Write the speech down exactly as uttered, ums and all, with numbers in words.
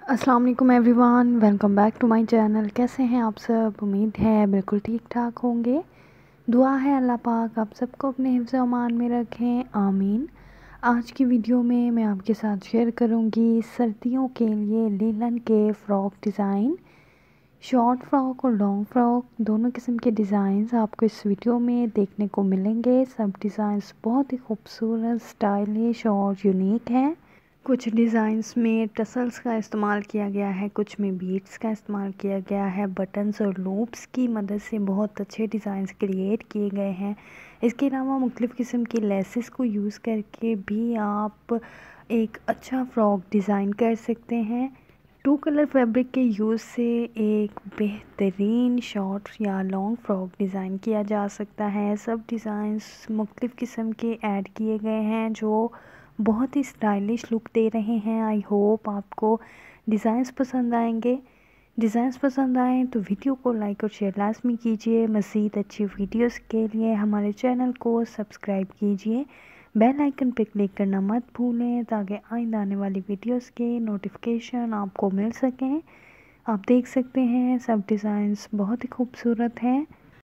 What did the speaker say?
अस्सलाम वालेकुम everyone, welcome back to my channel. कैसे हैं आप सब? उम्मीद है बिल्कुल ठीक ठाक होंगे। दुआ है अल्लाह पाक आप सबको अपने हिफ्ज़ अमान में रखें, आमीन। आज की वीडियो में मैं आपके साथ शेयर करूंगी सर्दियों के लिए लीलन के फ़्रॉक डिज़ाइन। शॉर्ट फ़्रॉक और लॉन्ग फ़्रॉक दोनों किस्म के डिज़ाइंस आपको इस वीडियो में देखने को मिलेंगे। सब डिज़ाइंस बहुत ही खूबसूरत, स्टाइलिश और यूनिक हैं। कुछ डिज़ाइंस में टसल्स का इस्तेमाल किया गया है, कुछ में बीड्स का इस्तेमाल किया गया है। बटन्स और लूप्स की मदद से बहुत अच्छे डिज़ाइंस क्रिएट किए गए हैं। इसके अलावा मुख्तलिफ़ किस्म की लेसेस को यूज़ करके भी आप एक अच्छा फ़्रॉक डिज़ाइन कर सकते हैं। टू कलर फैब्रिक के यूज़ से एक बेहतरीन शॉर्ट या लॉन्ग फ़्रॉक डिज़ाइन किया जा सकता है। सब डिज़ाइंस मुख्तलिफ़ किस्म के ऐड किए गए हैं जो बहुत ही स्टाइलिश लुक दे रहे हैं। आई होप आपको डिज़ाइंस पसंद आएंगे। डिज़ाइंस पसंद आएँ तो वीडियो को लाइक और शेयर लाजमी कीजिए। मज़ीद अच्छी वीडियोस के लिए हमारे चैनल को सब्सक्राइब कीजिए। बेल आइकन पर क्लिक करना मत भूलें ताकि आइंदा आने वाली वीडियोस के नोटिफिकेशन आपको मिल सकें। आप देख सकते हैं सब डिज़ाइंस बहुत ही खूबसूरत हैं।